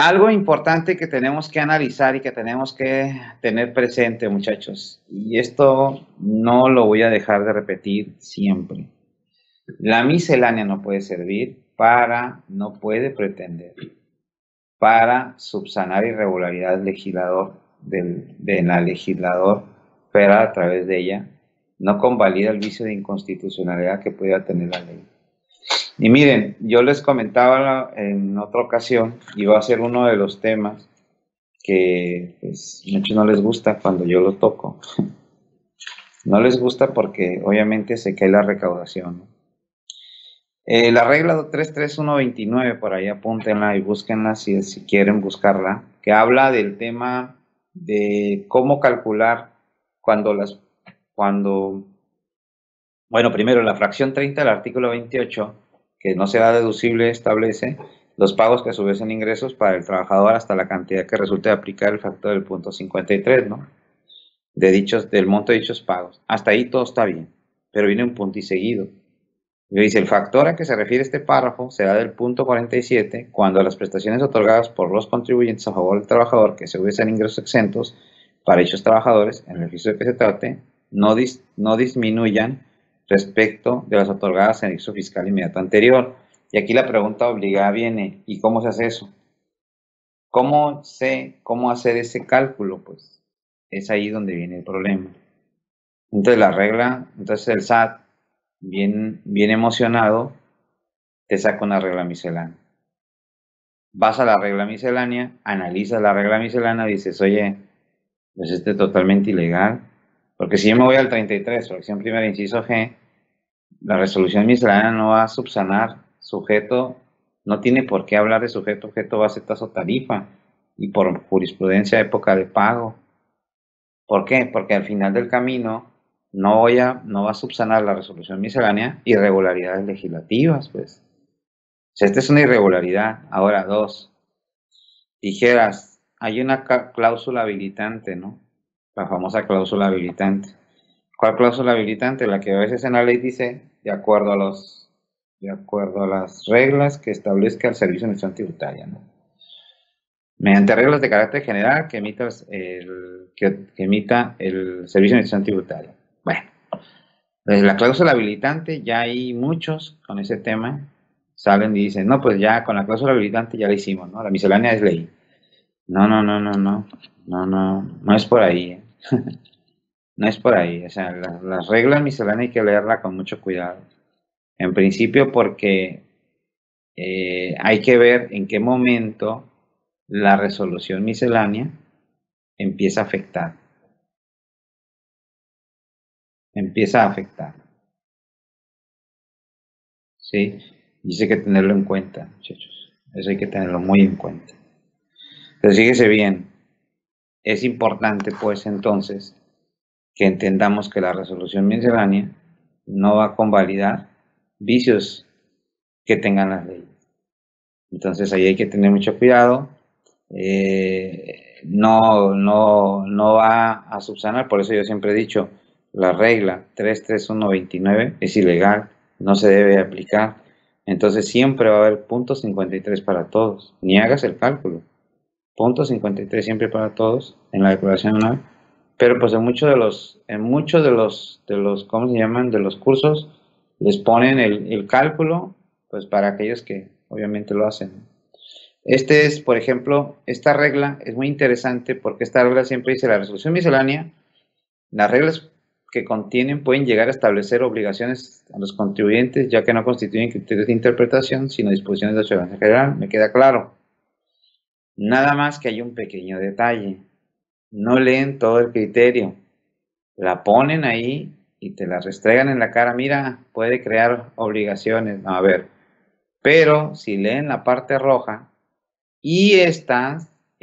Algo importante que tenemos que analizar y que tenemos que tener presente, muchachos, y esto no lo voy a dejar de repetir siempre. La miscelánea no puede servir no puede pretender para subsanar irregularidades de la legislador, pero a través de ella no convalida el vicio de inconstitucionalidad que pudiera tener la ley. Y miren, yo les comentaba en otra ocasión, y va a ser uno de los temas que pues, muchos no les gusta cuando yo lo toco. No les gusta porque obviamente se cae la recaudación, ¿no? La regla 33129, por ahí apúntenla y búsquenla si quieren buscarla, que habla del tema de cómo calcular bueno, primero la fracción 30 del artículo 28, que no será deducible, establece los pagos que a su vez son ingresos para el trabajador hasta la cantidad que resulte de aplicar el factor del punto 53, ¿no? Del monto de dichos pagos. Hasta ahí todo está bien, pero viene un punto y seguido. Y dice, el factor a que se refiere este párrafo será del punto 47 cuando las prestaciones otorgadas por los contribuyentes a favor del trabajador que se hubiesen ingresos exentos para dichos trabajadores, en el ejercicio de que se trate, no disminuyan respecto de las otorgadas en el ejercicio fiscal inmediato anterior. Y aquí la pregunta obligada viene, ¿y cómo se hace eso? ¿Cómo sé cómo hacer ese cálculo? Pues es ahí donde viene el problema. Entonces el SAT, bien emocionado, te saca una regla miscelánea. Vas a la regla miscelánea, analizas la regla miscelánea y dices, oye, pues este es totalmente ilegal. Porque si yo me voy al 33, fracción primera, inciso G, la resolución miscelánea no va a subsanar sujeto, no tiene por qué hablar de sujeto, objeto, base, tasa o tarifa, y por jurisprudencia época de pago. ¿Por qué? Porque al final del camino no va a subsanar la resolución miscelánea irregularidades legislativas, pues. O sea, esta es una irregularidad. Ahora, dos, dijeras, hay una cláusula habilitante, ¿no? La famosa cláusula habilitante. ¿Cuál cláusula habilitante? La que a veces en la ley dice, de acuerdo a las reglas que establezca el Servicio de Administración Tributaria, ¿no? Mediante reglas de carácter general que emita el Servicio de Administración Tributaria. Bueno, desde la cláusula habilitante ya hay muchos con ese tema, salen y dicen, no, pues ya con la cláusula habilitante ya la hicimos, ¿no? La miscelánea es ley. No es por ahí, ¿eh? No es por ahí, o sea, las reglas misceláneas hay que leerla con mucho cuidado. En principio porque hay que ver en qué momento la resolución miscelánea empieza a afectar. ¿Sí? Y eso hay que tenerlo en cuenta, muchachos. Eso hay que tenerlo muy en cuenta. Entonces, fíjese bien, es importante pues entonces que entendamos que la resolución miscelánea no va a convalidar vicios que tengan las leyes. Entonces ahí hay que tener mucho cuidado. No va a subsanar, por eso yo siempre he dicho, la regla 33129 es ilegal, no se debe aplicar. Entonces siempre va a haber punto 53 para todos, ni hagas el cálculo. Punto 53 siempre para todos en la declaración anual, pero pues en muchos de los ¿cómo se llaman? De los cursos les ponen el cálculo, pues para aquellos que obviamente lo hacen. Por ejemplo, esta regla es muy interesante porque esta regla siempre dice la resolución miscelánea, las reglas que contienen pueden llegar a establecer obligaciones a los contribuyentes ya que no constituyen criterios de interpretación sino disposiciones de observancia general, me queda claro. Nada más que hay un pequeño detalle, no leen todo el criterio, la ponen ahí y te la restregan en la cara, mira, puede crear obligaciones, no, a ver, pero si leen la parte roja y están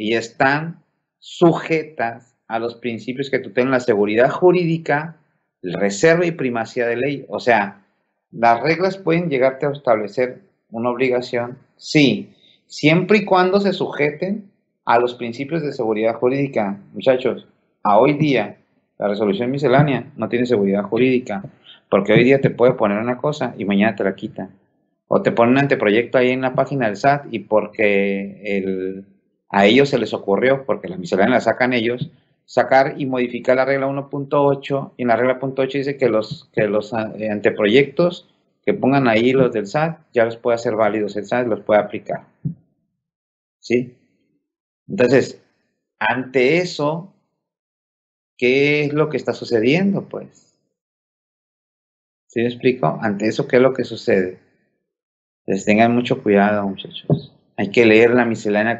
sujetas a los principios que tutelan la seguridad jurídica, reserva y primacía de ley, o sea, las reglas pueden llegarte a establecer una obligación, sí, siempre y cuando se sujeten a los principios de seguridad jurídica. Muchachos, a hoy día la resolución miscelánea no tiene seguridad jurídica, porque hoy día te puede poner una cosa y mañana te la quita. O te ponen un anteproyecto ahí en la página del SAT y porque A ellos se les ocurrió, porque la miscelánea la sacan ellos, sacar y modificar la regla 1.8, y en la regla 1.8 dice que los anteproyectos que pongan ahí los del SAT, ya los puede hacer válidos el SAT, los puede aplicar. ¿Sí? Entonces, ante eso, ¿qué es lo que está sucediendo? Pues, ¿sí me explico? Ante eso, ¿qué es lo que sucede? Les tengan mucho cuidado, muchachos. Hay que leer la miscelánea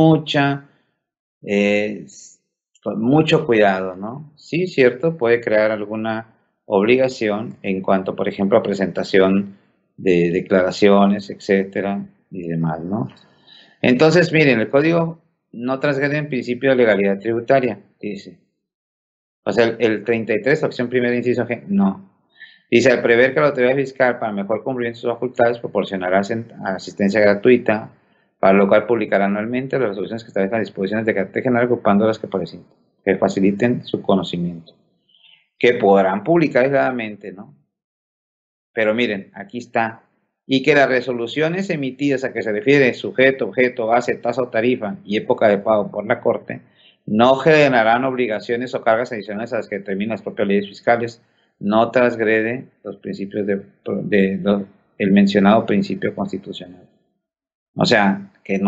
con mucho cuidado, ¿no? Sí, cierto, puede crear alguna obligación en cuanto, por ejemplo, a presentación de declaraciones, etcétera, y demás, ¿no? Entonces, miren, el código no transgrede en principio de legalidad tributaria, dice. O sea, el 33, opción primera, inciso G, no. Dice, al prever que la autoridad fiscal, para mejor cumplir sus facultades, proporcionará asistencia gratuita, para lo cual publicará anualmente las resoluciones que establezcan disposiciones de carácter general, ocupando las que faciliten su conocimiento. Que podrán publicar aisladamente, ¿no? Pero miren, aquí está. Y que las resoluciones emitidas a que se refiere sujeto, objeto, base, tasa o tarifa y época de pago por la Corte no generarán obligaciones o cargas adicionales a las que determinan las propias leyes fiscales, no transgrede los principios el mencionado principio constitucional. O sea, que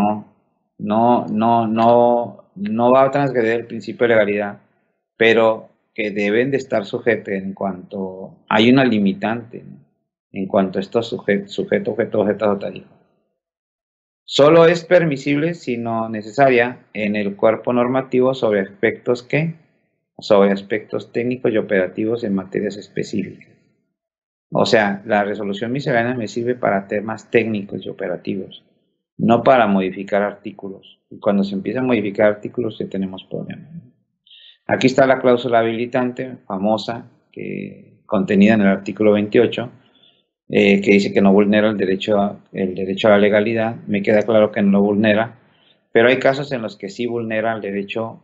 no va a transgredir el principio de legalidad, pero que deben de estar sujetos en cuanto hay una limitante, ¿no? En cuanto a estos sujeto, objeto o tarifa. Solo es permisible, si no necesaria, en el cuerpo normativo sobre aspectos técnicos y operativos en materias específicas. O sea, la resolución miscelánea me sirve para temas técnicos y operativos, no para modificar artículos. Y cuando se empiezan a modificar artículos ya tenemos problemas. Aquí está la cláusula habilitante, famosa, contenida en el artículo 28, que dice que no vulnera el derecho a la legalidad. Me queda claro que no lo vulnera, pero hay casos en los que sí vulnera el derecho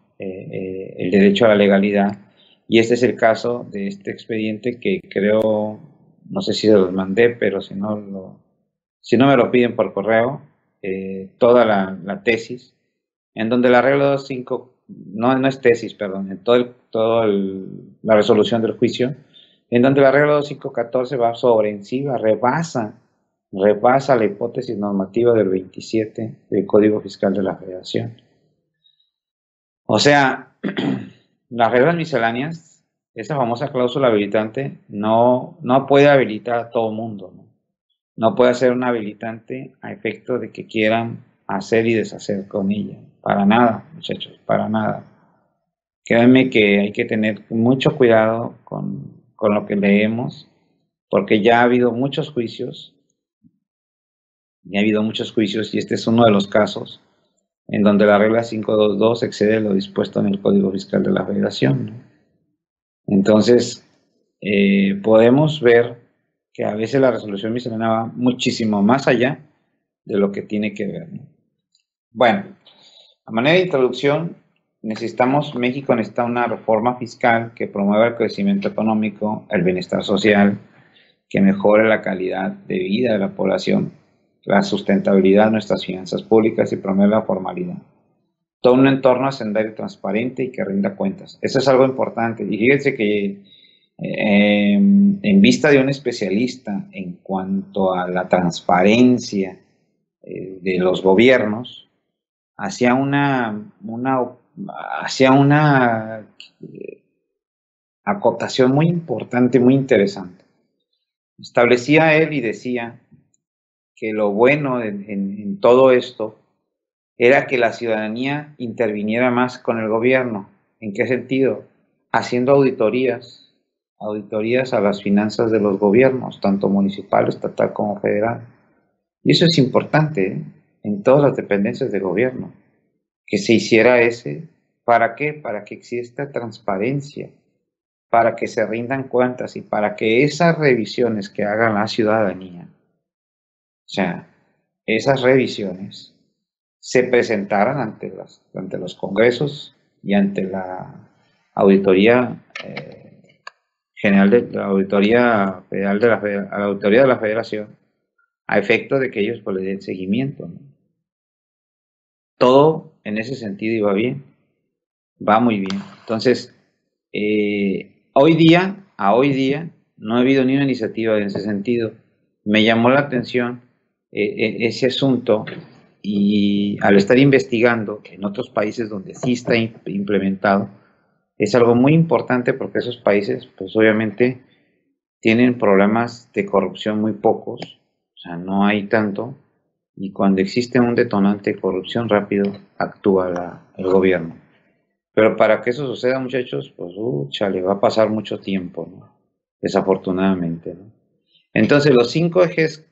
a la legalidad, y este es el caso de este expediente que creo, no sé si se los mandé, pero si no me lo piden por correo, toda la tesis, en donde la regla 2.5, no es tesis, perdón, en la resolución del juicio, en donde la regla 2.5.14 va sobre encima, rebasa la hipótesis normativa del 27 del Código Fiscal de la Federación. O sea, las reglas misceláneas, esa famosa cláusula habilitante, no puede habilitar a todo mundo, ¿no? No puede ser un habilitante a efecto de que quieran hacer y deshacer con ella. Para nada, muchachos, para nada. Créanme que hay que tener mucho cuidado con lo que leemos, porque ya ha habido muchos juicios, y este es uno de los casos en donde la regla 522 excede lo dispuesto en el Código Fiscal de la Federación, ¿no? Entonces, podemos ver que a veces la resolución miscelánea va muchísimo más allá de lo que tiene que ver, ¿no? Bueno, a manera de introducción, México necesita una reforma fiscal que promueva el crecimiento económico, el bienestar social, que mejore la calidad de vida de la población, la sustentabilidad de nuestras finanzas públicas y promueva la formalidad. Todo un entorno hacendario transparente y que rinda cuentas. Eso es algo importante. Y fíjense que en vista de un especialista en cuanto a la transparencia de los gobiernos, hacía una acotación muy importante, muy interesante. Establecía él y decía que lo bueno en todo esto era que la ciudadanía interviniera más con el gobierno. ¿En qué sentido? Haciendo auditorías a las finanzas de los gobiernos, tanto municipal, estatal como federal. Y eso es importante, ¿eh? En todas las dependencias de gobierno, que se hiciera ¿para qué? Para que exista transparencia, para que se rindan cuentas y para que esas revisiones que haga la ciudadanía, o sea, esas revisiones se presentaran ante los congresos y ante la auditoría general de la auditoría federal de a la autoridad de la Federación, a efecto de que ellos pues, le den seguimiento, ¿no? Todo en ese sentido y va bien, va muy bien. Entonces, hoy día, no ha habido ni una iniciativa en ese sentido. Me llamó la atención ese asunto y al estar investigando en otros países donde sí está implementado, es algo muy importante porque esos países, pues obviamente, tienen problemas de corrupción muy pocos, o sea, no hay tanto, y cuando existe un detonante de corrupción rápido, actúa el gobierno. Pero para que eso suceda, muchachos, pues, chale, va a pasar mucho tiempo, ¿no? Desafortunadamente, ¿no? Entonces, los 5 ejes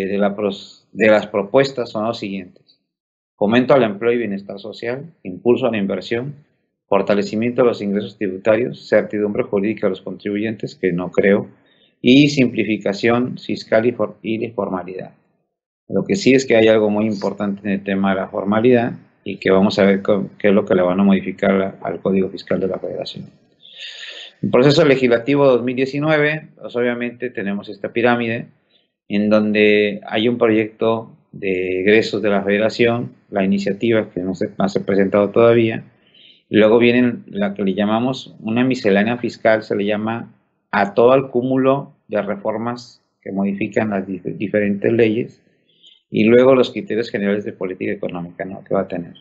de las propuestas son los siguientes: fomento al empleo y bienestar social, impulso a la inversión, fortalecimiento de los ingresos tributarios, certidumbre jurídica a los contribuyentes, que no creo, y simplificación fiscal y de formalidad. Lo que sí es que hay algo muy importante en el tema de la formalidad y que vamos a ver qué es lo que le van a modificar al Código Fiscal de la Federación. En proceso legislativo 2019, pues obviamente tenemos esta pirámide en donde hay un proyecto de egresos de la Federación, la iniciativa que no se ha presentado todavía, y luego viene la que le llamamos una miscelánea fiscal, se le llama a todo el cúmulo de reformas que modifican las diferentes leyes, y luego los criterios generales de política económica, ¿no?, que va a tener.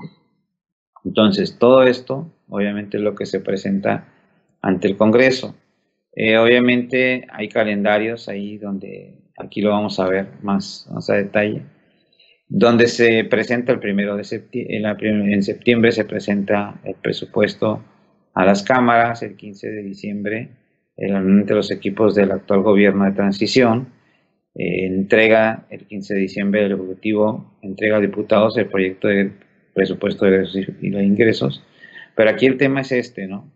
Entonces, todo esto, obviamente, es lo que se presenta ante el Congreso. Obviamente, hay calendarios ahí donde, aquí lo vamos a ver más a detalle, donde se presenta el 1 de septiembre, en septiembre se presenta el presupuesto a las cámaras, el 15 de diciembre, entre los equipos del actual gobierno de transición, entrega el 15 de diciembre el Ejecutivo, entrega a diputados el proyecto de presupuesto de egresos y de ingresos, pero aquí el tema es este, ¿no?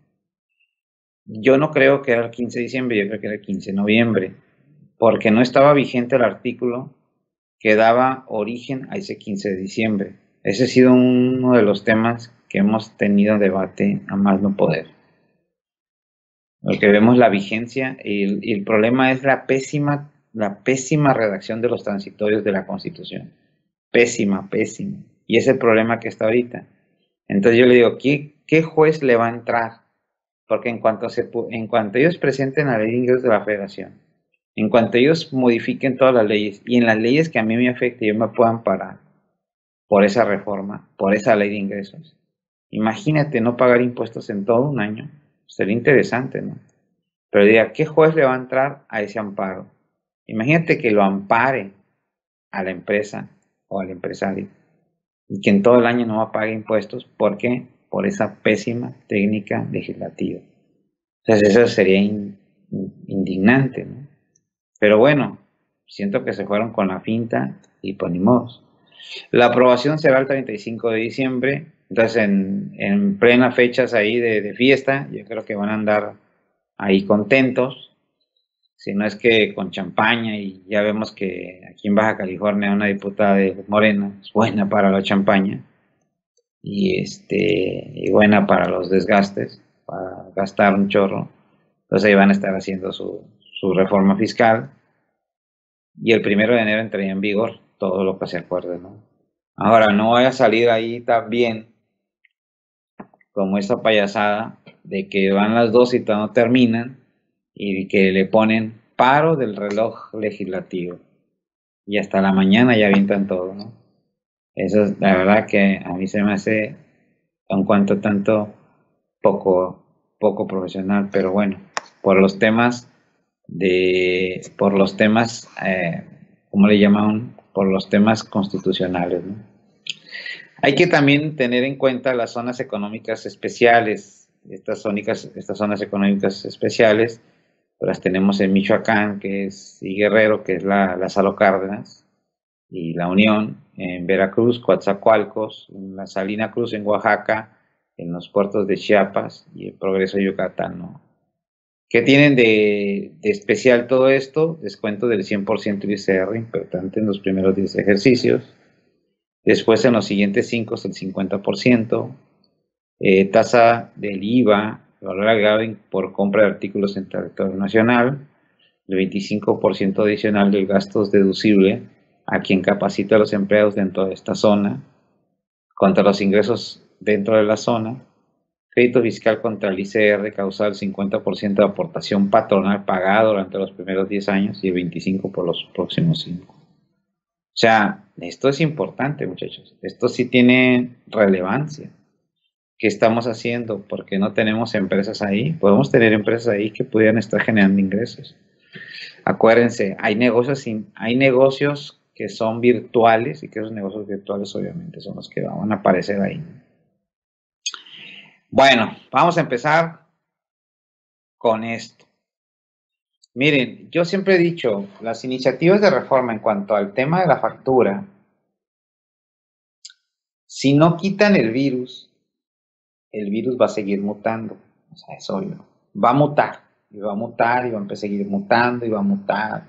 Yo no creo que era el 15 de diciembre, yo creo que era el 15 de noviembre, porque no estaba vigente el artículo que daba origen a ese 15 de diciembre. Ese ha sido uno de los temas que hemos tenido debate a más no poder. Lo que vemos la vigencia y el problema es la pésima redacción de los transitorios de la Constitución. Pésima. Y es el problema que está ahorita. Entonces yo le digo, ¿qué juez le va a entrar? Porque en cuanto ellos presenten la ley de ingresos de la Federación, en cuanto ellos modifiquen todas las leyes, y en las leyes que a mí me afecten, yo me puedan parar por esa reforma, por esa ley de ingresos. Imagínate no pagar impuestos en todo un año. Sería interesante, ¿no? Pero diga, ¿qué juez le va a entrar a ese amparo? Imagínate que lo ampare a la empresa o al empresario y que en todo el año no pague impuestos. ¿Por qué? Por esa pésima técnica legislativa. Entonces eso sería indignante, ¿no? Pero bueno, siento que se fueron con la finta y pues ni modo. La aprobación será el 35 de diciembre, entonces en plenas fechas ahí de fiesta, yo creo que van a andar ahí contentos, si no es que con champaña, y ya vemos que aquí en Baja California una diputada de Morena es buena para la champaña y buena para los desgastes, para gastar un chorro. Entonces ahí van a estar haciendo su reforma fiscal y el 1 de enero entraría en vigor todo lo que se acuerde, ¿no? Ahora, no vaya a salir ahí también como esta payasada de que van las 2 y no terminan y que le ponen paro del reloj legislativo y hasta la mañana ya avientan todo, ¿no? Eso es la verdad que a mí se me hace un cuanto tanto poco profesional, pero bueno, por los temas ¿cómo le llaman? Por los temas constitucionales, ¿no? Hay que también tener en cuenta las zonas económicas especiales. Estas zonas económicas especiales las tenemos en Michoacán, y Guerrero, que es la Salo Cárdenas, y La Unión, en Veracruz, Coatzacoalcos, en la Salina Cruz en Oaxaca, en los puertos de Chiapas y el Progreso de Yucatán, ¿no? ¿Qué tienen de especial todo esto? Descuento del 100% ISR, importante en los primeros 10 ejercicios. Después en los siguientes 5 es el 50%. Tasa del IVA, valor agregado por compra de artículos en territorio nacional. El 25% adicional del gasto deducible a quien capacita a los empleados dentro de esta zona. contra los ingresos dentro de la zona, crédito fiscal contra el ICR causado el 50% de aportación patronal pagada durante los primeros 10 años y el 25% por los próximos 5. O sea, esto es importante, muchachos. Esto sí tiene relevancia. ¿Qué estamos haciendo? ¿Por qué no tenemos empresas ahí? Podemos tener empresas ahí que pudieran estar generando ingresos. Acuérdense, hay negocios que son virtuales y que esos negocios virtuales obviamente son los que van a aparecer ahí. Bueno, vamos a empezar con esto. Miren, yo siempre he dicho, las iniciativas de reforma en cuanto al tema de la factura, si no quitan el virus va a seguir mutando. O sea, es obvio. Va a mutar, y va a mutar, y va a seguir mutando, y va a mutar.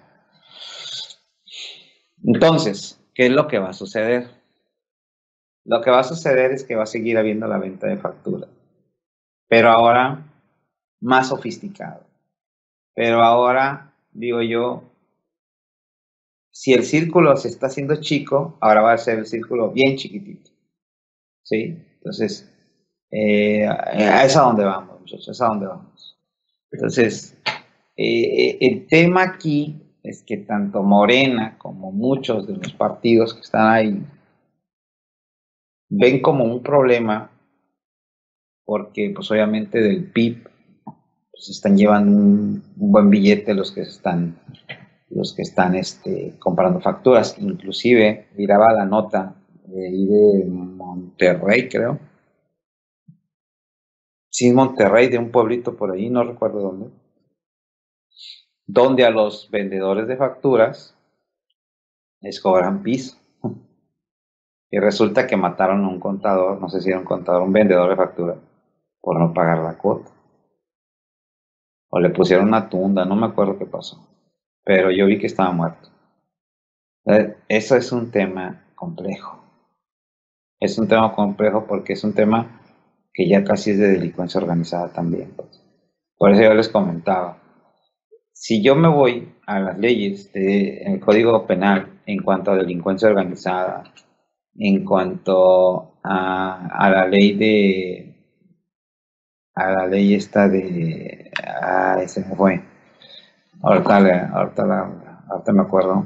Entonces, ¿qué es lo que va a suceder? Lo que va a suceder es que va a seguir habiendo la venta de factura, pero ahora más sofisticado. Pero ahora, digo yo, si el círculo se está haciendo chico, ahora va a ser el círculo bien chiquitito. ¿Sí? Entonces, es a donde vamos, muchachos, es a donde vamos. Entonces, el tema aquí es que tanto Morena como muchos de los partidos que están ahí ven como un problema porque pues obviamente del PIB pues, están llevando un buen billete los que están comprando facturas. Inclusive miraba la nota de ahí de Monterrey, creo. Sí, Monterrey, de un pueblito por ahí, no recuerdo dónde. Donde a los vendedores de facturas les cobran piso. Y resulta que mataron a un contador, no sé si era un contador, un vendedor de factura, por no pagar la cuota. O le pusieron una tunda, no me acuerdo qué pasó. Pero yo vi que estaba muerto. Eso es un tema complejo. Es un tema complejo porque es un tema que ya casi es de delincuencia organizada también. Pues. Por eso yo les comentaba. Si yo me voy a las leyes del Código Penal en cuanto a delincuencia organizada, en cuanto a la ley esta de, se me fue, ahorita me acuerdo,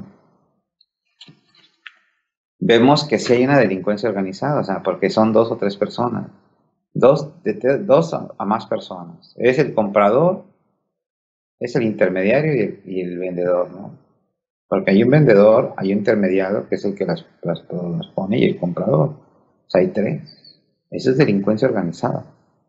vemos que sí hay una delincuencia organizada, o sea, porque son 2 o 3 personas, dos a más personas, es el comprador, es el intermediario y el vendedor, ¿no? Porque hay un vendedor, hay un intermediario que es el que las pone y el comprador. O sea, hay 3. Eso es delincuencia organizada.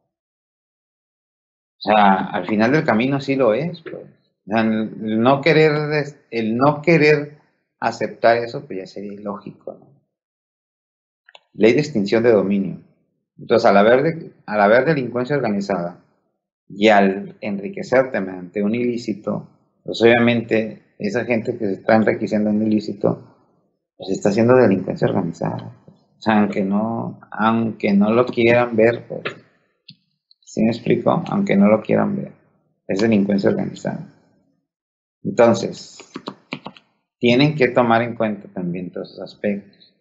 O sea, al final del camino sí lo es, pues. O sea, el no querer aceptar eso, pues ya sería ilógico, ¿no? Ley de extinción de dominio. Entonces, al haber delincuencia organizada y al enriquecerte mediante un ilícito, pues obviamente esa gente que se está enriqueciendo en un ilícito, pues está haciendo delincuencia organizada. O sea, aunque no lo quieran ver, pues, ¿sí me explico? Aunque no lo quieran ver, es delincuencia organizada. Entonces, tienen que tomar en cuenta también todos esos aspectos.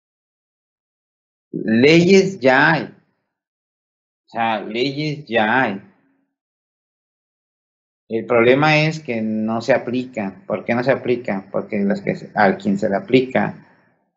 Leyes ya hay. O sea, leyes ya hay. El problema es que no se aplican. ¿Por qué no se aplican? Porque a quien se le aplica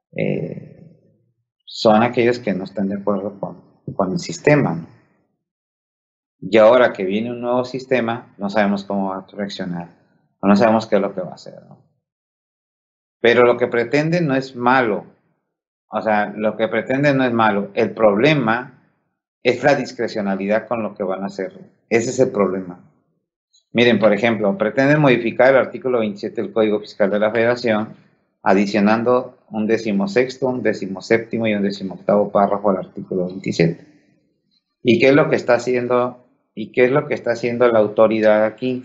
son aquellos que no están de acuerdo con el sistema, ¿no? Y ahora que viene un nuevo sistema, no sabemos cómo va a reaccionar. No sabemos qué es lo que va a hacer, ¿no? Pero lo que pretende no es malo. O sea, lo que pretende no es malo. El problema es la discrecionalidad con lo que van a hacer. Ese es el problema. Miren, por ejemplo, pretenden modificar el artículo 27 del Código Fiscal de la Federación, adicionando un 16º, un 17º y un 18º párrafo al artículo 27. ¿Y qué es lo que está haciendo? ¿Y qué es lo que está haciendo la autoridad aquí?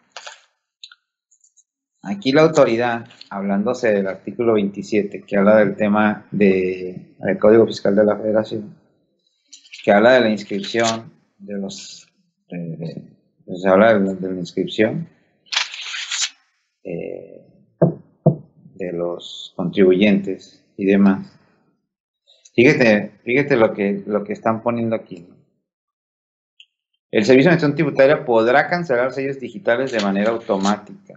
Aquí la autoridad, hablándose del artículo 27, que habla del tema del Código Fiscal de la Federación, que habla de la inscripción de los... se habla de la inscripción de los contribuyentes y demás. Fíjate lo que están poniendo aquí. El Servicio de Administración Tributaria podrá cancelar sellos digitales de manera automática,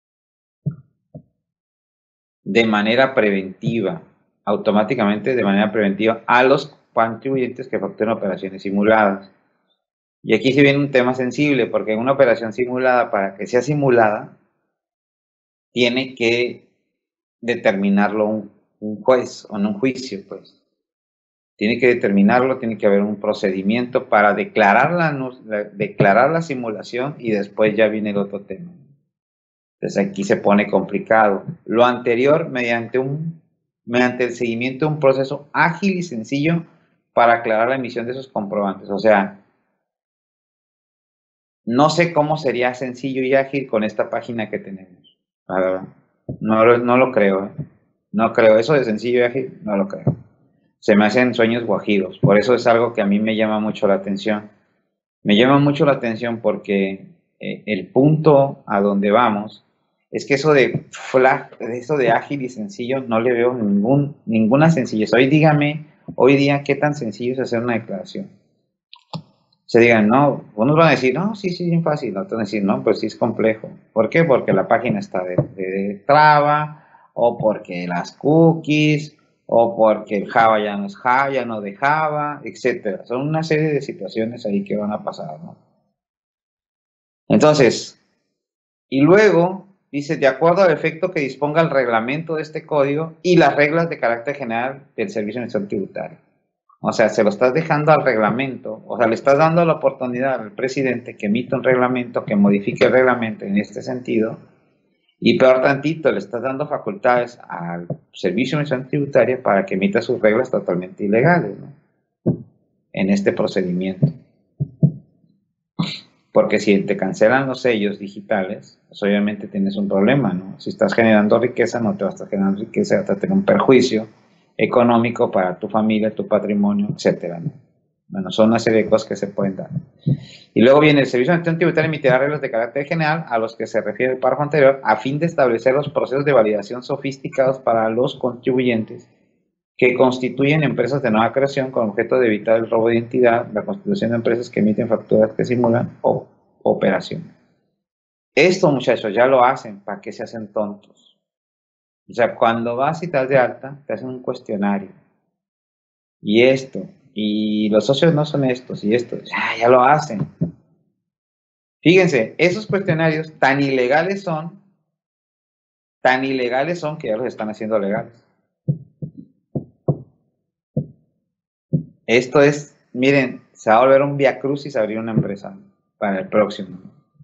de manera preventiva, automáticamente de manera preventiva a los contribuyentes que facturen operaciones simuladas. Y aquí se viene un tema sensible, porque en una operación simulada, para que sea simulada, tiene que determinarlo un juez o en un juicio, pues. Tiene que determinarlo, tiene que haber un procedimiento para declarar la simulación y después ya viene el otro tema. Entonces aquí se pone complicado. Lo anterior mediante el seguimiento de un proceso ágil y sencillo para aclarar la emisión de esos comprobantes. O sea, no sé cómo sería sencillo y ágil con esta página que tenemos. La verdad. No lo creo. No creo. Eso de sencillo y ágil, no lo creo. Se me hacen sueños guajiros. Por eso es algo que a mí me llama mucho la atención. Me llama mucho la atención porque el punto a donde vamos es que eso de ágil y sencillo no le veo ninguna sencillez. Hoy día, ¿qué tan sencillo es hacer una declaración? Se digan, no, unos van a decir, no, sí, bien fácil. Otros van a decir, no, pues sí es complejo. ¿Por qué? Porque la página está de traba, o porque las cookies, o porque el Java ya no es Java, ya no de Java, etcétera. Son una serie de situaciones ahí que van a pasar, ¿no? Entonces, y luego dice, de acuerdo al efecto que disponga el reglamento de este código y las reglas de carácter general del Servicio de Administración Tributaria. O sea, se lo estás dejando al reglamento, o sea, le estás dando la oportunidad al presidente que emita un reglamento, que modifique el reglamento en este sentido, y peor tantito, le estás dando facultades al Servicio de Administración Tributaria para que emita sus reglas totalmente ilegales, ¿no? En este procedimiento. Porque si te cancelan los sellos digitales, pues obviamente tienes un problema, ¿no? Si estás generando riqueza, no te vas a estar generando riqueza, vas a tener un perjuicio económico para tu familia, tu patrimonio, etcétera, ¿no? Bueno, son una serie de cosas que se pueden dar. Y luego viene el Servicio de Administración Tributaria emitirá reglas de carácter general a los que se refiere el párrafo anterior a fin de establecer los procesos de validación sofisticados para los contribuyentes que constituyen empresas de nueva creación con objeto de evitar el robo de identidad, la constitución de empresas que emiten facturas que simulan operaciones. Esto, muchachos, ya lo hacen, ¿para qué se hacen tontos? O sea, cuando vas y te das de alta, te hacen un cuestionario. Y esto, y los socios no son estos, y esto, ya lo hacen. Fíjense, esos cuestionarios tan ilegales son que ya los están haciendo legales. Esto es, miren, se va a volver un viacrucis abrir una empresa para el próximo.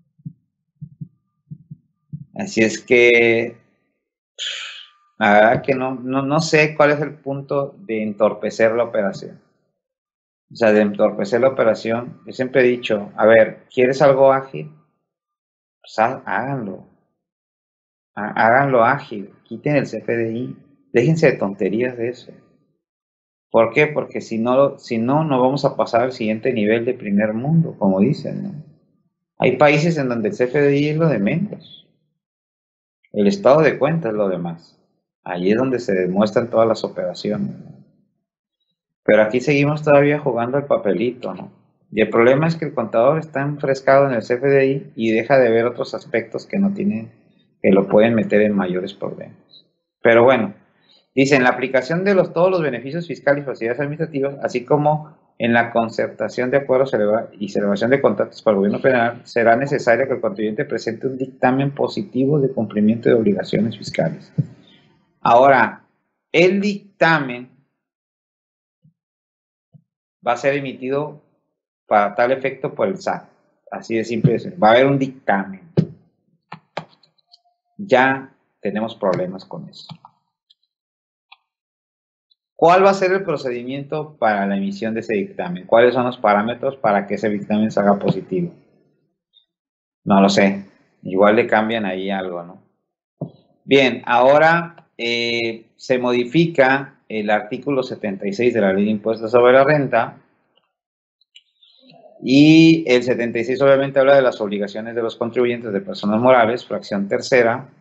Así es que, la verdad que no sé cuál es el punto de entorpecer la operación. O sea, de entorpecer la operación, yo siempre he dicho, a ver, ¿quieres algo ágil? Pues háganlo. Háganlo ágil, quiten el CFDI, déjense de tonterías de eso. ¿Por qué? Porque si no, no vamos a pasar al siguiente nivel de primer mundo, como dicen, ¿no? Hay países en donde el CFDI es lo de menos. El estado de cuenta es lo demás. Allí es donde se demuestran todas las operaciones, ¿no? Pero aquí seguimos todavía jugando el papelito, ¿no? Y el problema es que el contador está enfrescado en el CFDI y deja de ver otros aspectos que no tienen, que lo pueden meter en mayores problemas. Pero bueno, dicen, la aplicación de todos los beneficios fiscales y facilidades administrativas, así como en la concertación de acuerdos y celebración de contratos para el gobierno federal, será necesario que el contribuyente presente un dictamen positivo de cumplimiento de obligaciones fiscales. Ahora, el dictamen va a ser emitido para tal efecto por el SAT. Así de simple. Va a haber un dictamen. Ya tenemos problemas con eso. ¿Cuál va a ser el procedimiento para la emisión de ese dictamen? ¿Cuáles son los parámetros para que ese dictamen salga positivo? No lo sé. Igual le cambian ahí algo, ¿no? Bien, ahora se modifica el artículo 76 de la Ley de Impuestos sobre la Renta. Y el 76 obviamente habla de las obligaciones de los contribuyentes de personas morales, fracción tercera,